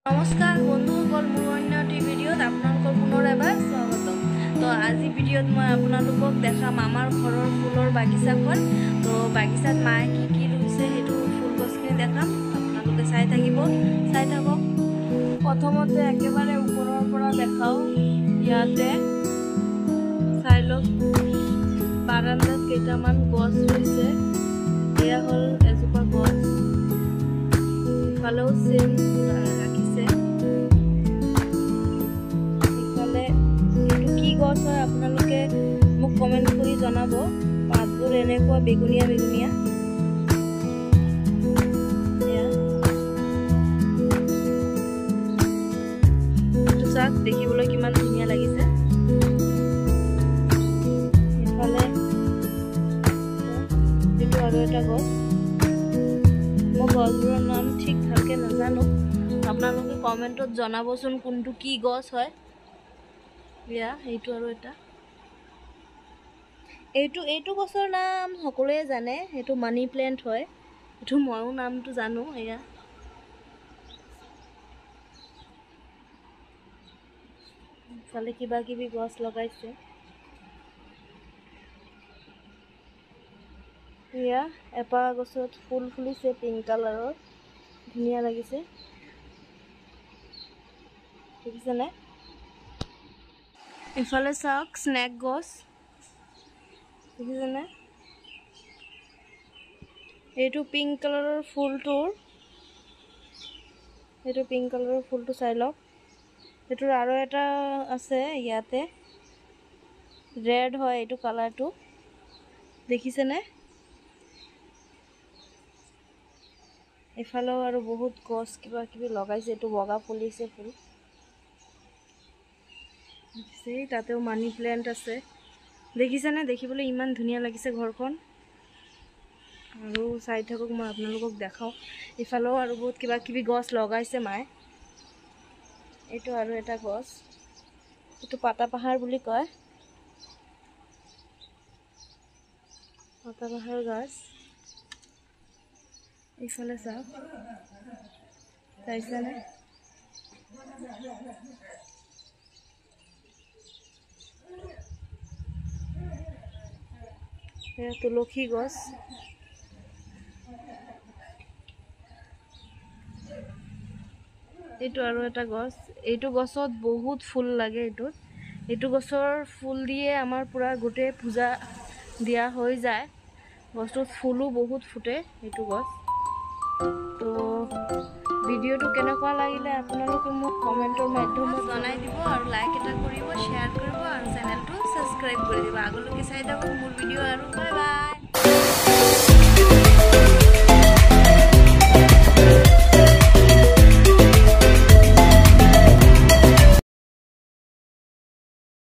নমস্কাৰ বন্ধুসকল, মোৰ অন্য এটি ভিডিঅ'ত আপোনালোকৰ পুনৰ এবাৰ স্বাগতম। তো আজি ভিডিঅ'ত মই আপোনালোকক দেখাম আমাৰ ঘৰৰ ফুলৰ বাগিচাখন। তো বাগিচাত মায়ে কি ৰুইছে সেইটো ফুল গছখিনি দেখাম, আপোনালোকে চাই থাকক। প্ৰথমতে একেবাৰে ওপৰৰ পৰা দেখাওঁ। ইয়াতে চাই লওক, বাৰান্দাত কেইটামান গছ ৰুইছে। এয়া হ'ল এজোপা গছ, ইফালেও চেম ৰাখিছে। ইফালে এইটো কি গছ হয় আপোনালোকে মোক কমেণ্ট কৰি জনাব। পাতবোৰ এনেকুৱা বেগুনীয়া এইটো চাওক, দেখিবলৈ কিমান ধুনীয়া লাগিছে। ইফালে এইটো আৰু এটা গছ। মই গছবোৰৰ নাম ঠিক ভালকে নাজানো, আপোনালোকে কমেণ্টত জনাবচোন কোনটো কি গছ হয়। এয়া এইটো আৰু এটা, এইটো গছৰ নাম সকলোৱে জানে, এইটো মানি প্লেণ্ট হয়। এইটো ময়ো নামটো জানো। এয়া ইফালে কিবা কিবি গছ লগাইছে। এয়া এপাহ গছত ফুল ফুলিছে, পিংক কালাৰৰ, ধুনীয়া লাগিছে, দেখিছেনে? ইফালে চাওক, স্নেক গছ, দেখিছেনে? এইটো পিংক কালাৰৰ ফুলটো চাই লওক। এইটোৰ আৰু এটা আছে ইয়াতে, ৰেড হয় এইটো কালাৰটো, দেখিছেনে? এফালেও আৰু বহুত গছ কিবা কিবি লগাইছে। এইটো বগা ফুলিছে ফুল, দেখিছে? তাতেও মানি প্লেণ্ট আছে, দেখিছেনে? দেখিবলৈ ইমান ধুনীয়া লাগিছে ঘৰখন। আৰু চাই থাকক, মই আপোনালোকক দেখাওঁ। ইফালেও আৰু বহুত কিবা কিবি গছ লগাইছে মায়ে। এইটো আৰু এটা গছ, এইটো পাতাবাহাৰ বুলি কয়, পাতাবাহাৰ গছ। এইফালে চাওক, চাইছেনে? এয়া তুলসী গছ, এইটো আৰু এটা গছ। এইটো গছত বহুত ফুল লাগে। এইটো গছৰ ফুল দিয়ে আমাৰ পূৰা গোটেই পূজা দিয়া হৈ যায়। গছটোত ফুলো বহুত ফুটে, এইটো গছ। তো ভিডিঅ'টো কেনেকুৱা লাগিলে আপোনালোকে মোক কমেণ্টৰ মাধ্যমত জনাই দিব, আৰু লাইক এটা কৰিব, শ্বেয়াৰ কৰিব, আৰু চেনেলটো ছাবস্ক্ৰাইব কৰি দিব। আগলৈকে চাই থাকক মোৰ ভিডিঅ', আৰু বাই বাই।